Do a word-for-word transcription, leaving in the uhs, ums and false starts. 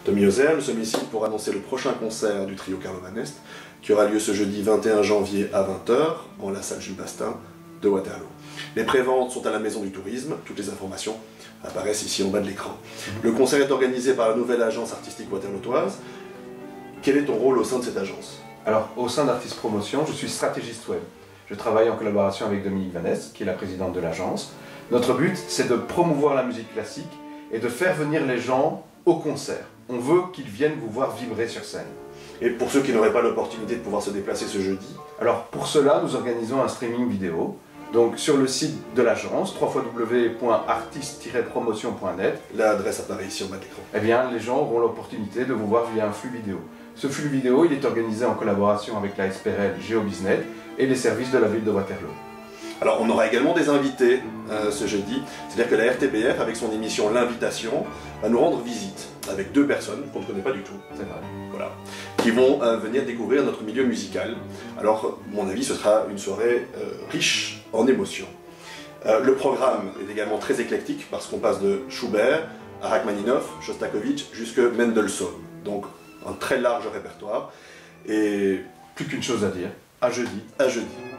Tommy Ozer, nous sommes ici pour annoncer le prochain concert du trio Carlo Van Est, qui aura lieu ce jeudi vingt et un janvier à vingt heures, en la salle Jules Bastin de Waterloo. Les préventes sont à la Maison du Tourisme, toutes les informations apparaissent ici en bas de l'écran. Le concert est organisé par la nouvelle agence artistique waterlootoise. Quel est ton rôle au sein de cette agence? Alors, au sein d'Artist Promotion, je suis stratégiste web. Je travaille en collaboration avec Dominique Van Est, qui est la présidente de l'agence. Notre but, c'est de promouvoir la musique classique et de faire venir les gens au concert. On veut qu'ils viennent vous voir vibrer sur scène. Et pour ceux qui n'auraient pas l'opportunité de pouvoir se déplacer ce jeudi? Alors, pour cela, nous organisons un streaming vidéo. Donc, sur le site de l'agence, w w w point artist tiret promotion point net, l'adresse apparaît ici en bas de l'écran. Eh bien, les gens auront l'opportunité de vous voir via un flux vidéo. Ce flux vidéo, il est organisé en collaboration avec la S P R L GeoBizNet et les services de la ville de Waterloo. Alors, on aura également des invités euh, ce jeudi, c'est-à-dire que la R T B F, avec son émission L'Invitation, va nous rendre visite avec deux personnes qu'on ne connaît pas du tout. C'est vrai. Voilà. Qui vont euh, venir découvrir notre milieu musical. Alors, à mon avis, ce sera une soirée euh, riche en émotions. Euh, le programme est également très éclectique parce qu'on passe de Schubert à Rachmaninoff, Shostakovich, jusque Mendelssohn. Donc, un très large répertoire. Et plus qu'une chose à dire, à jeudi. À jeudi.